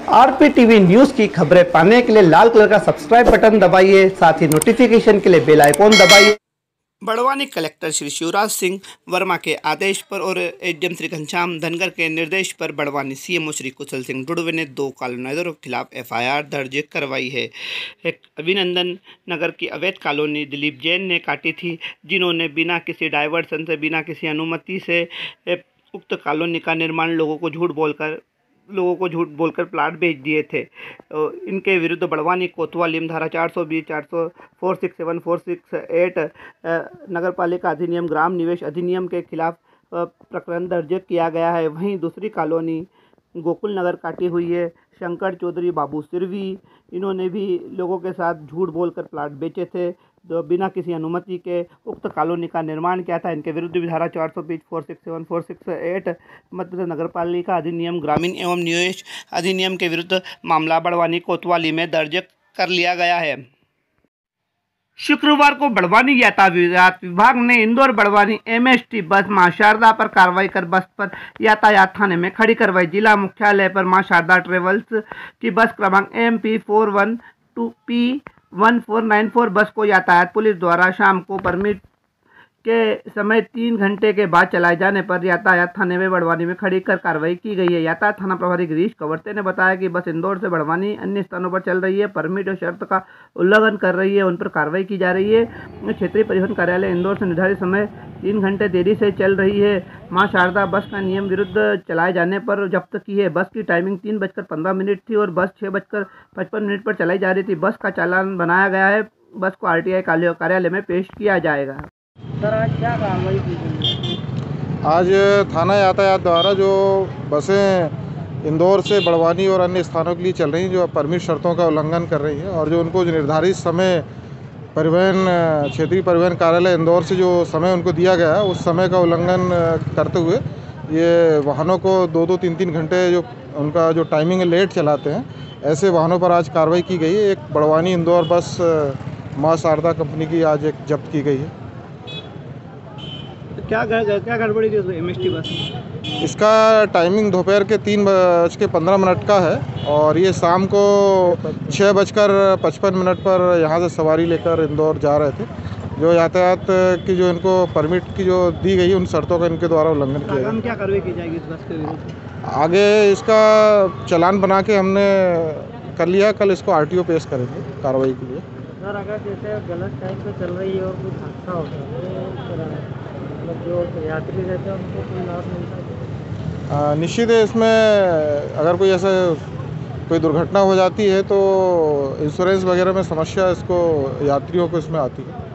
आरपीटीवी news की खबरें पाने के लिए लाल कलर का सब्सक्राइब बटन दबाइए, साथ ही नोटिफिकेशन के लिए बेल आइकॉन दबाइए। बड़वानी कलेक्टर श्री शिवराज सिंह वर्मा के आदेश पर और एडीएम श्री घनश्याम धनगर के निर्देश पर बड़वानी सीएमओ श्री कुशल सिंह डुडवे ने 2 कॉलोनाइजरों के खिलाफ एफआईआर दर्ज करवाई है। एक अभिनंदन नगर की अवैध कॉलोनी दिलीप जैन ने काटी थी, जिन्होंने बिना किसी डाइवर्सन से, बिना किसी अनुमति से उक्त कॉलोनी का निर्माण लोगों को झूठ बोलकर प्लाट बेच दिए थे। इनके विरुद्ध बड़वानी कोतवाली में धारा 420, 467, 468 नगर पालिका अधिनियम, ग्राम निवेश अधिनियम के खिलाफ प्रकरण दर्ज किया गया है। वहीं दूसरी कॉलोनी गोकुल नगर काटी हुई है। शंकर चौधरी, बाबू सिरवी, इन्होंने भी लोगों के साथ झूठ बोलकर प्लाट बेचे थे, तो बिना किसी अनुमति के उक्त कॉलोनी का निर्माण किया था। इनके विरुद्ध भी धारा 420, 467, 468 मध्य प्रदेश नगर पालिका अधिनियम, ग्रामीण एवं निवेश अधिनियम के विरुद्ध मामला बड़वानी कोतवाली में दर्ज कर लिया गया है। शुक्रवार को बड़वानी यातायात विभाग ने इंदौर बड़वानी एमएसटी बस मां शारदा पर कार्रवाई कर बस पर यातायात थाने में खड़ी करवाई। जिला मुख्यालय पर मां शारदा ट्रेवल्स की बस क्रमांक MP412P1494 बस को यातायात पुलिस द्वारा शाम को परमिट के समय 3 घंटे के बाद चलाए जाने पर यातायात थाने में बड़वानी में खड़ी कर कार्रवाई की गई है। यातायात थाना प्रभारी गिरीश कवर्ते ने बताया कि बस इंदौर से बड़वानी अन्य स्थानों पर चल रही है, परमिट और शर्त का उल्लंघन कर रही है, उन पर कार्रवाई की जा रही है। क्षेत्रीय परिवहन कार्यालय इंदौर से निर्धारित समय 3 घंटे देरी से चल रही है। मां शारदा बस का नियम विरुद्ध चलाए जाने पर जब्त की है। बस की टाइमिंग 3:15 थी और बस 6:55 पर चलाई जा रही थी। बस का चालान बनाया गया है। बस को आरटीआई कार्यालय में पेश किया जाएगा। सर, आज क्या कार्रवाई की गई? आज थाना यातायात द्वारा जो बसें इंदौर से बड़वानी और अन्य स्थानों के लिए चल रही हैं, जो परमिट शर्तों का उल्लंघन कर रही हैं और जो उनको जो निर्धारित समय क्षेत्रीय परिवहन कार्यालय इंदौर से जो समय उनको दिया गया है, उस समय का उल्लंघन करते हुए ये वाहनों को 2-2, 3-3 घंटे जो उनका जो टाइमिंग है लेट चलाते हैं, ऐसे वाहनों पर आज कार्रवाई की गई है। एक बड़वानी इंदौर बस मां शारदा कंपनी की आज एक जब्त की गई है। क्या गड़बड़ी थी उसमें एमएसटी बस? इसका टाइमिंग दोपहर के 3:15 का है और ये शाम को 6:55 पर यहाँ से सवारी लेकर इंदौर जा रहे थे। जो यातायात की जो इनको परमिट की जो दी गई है, उन शर्तों का इनके द्वारा उल्लंघन किया गया। क्या कार्रवाई की जाएगी इस बस के विरुद्ध? आगे इसका चालान बना के हमने कर लिया, कल इसको आरटीओ पेश करेंगे कार्रवाई के लिए। सर, अगर जैसे गलत टाइम पे चल रही है और कुछ हादसा होता है तो जो यात्री रहते हैं उनको कोई लाभ मिलता है? निश्चित है, इसमें अगर कोई ऐसा कोई दुर्घटना हो जाती है तो इंश्योरेंस वगैरह में समस्या इसको यात्रियों को इसमें आती है।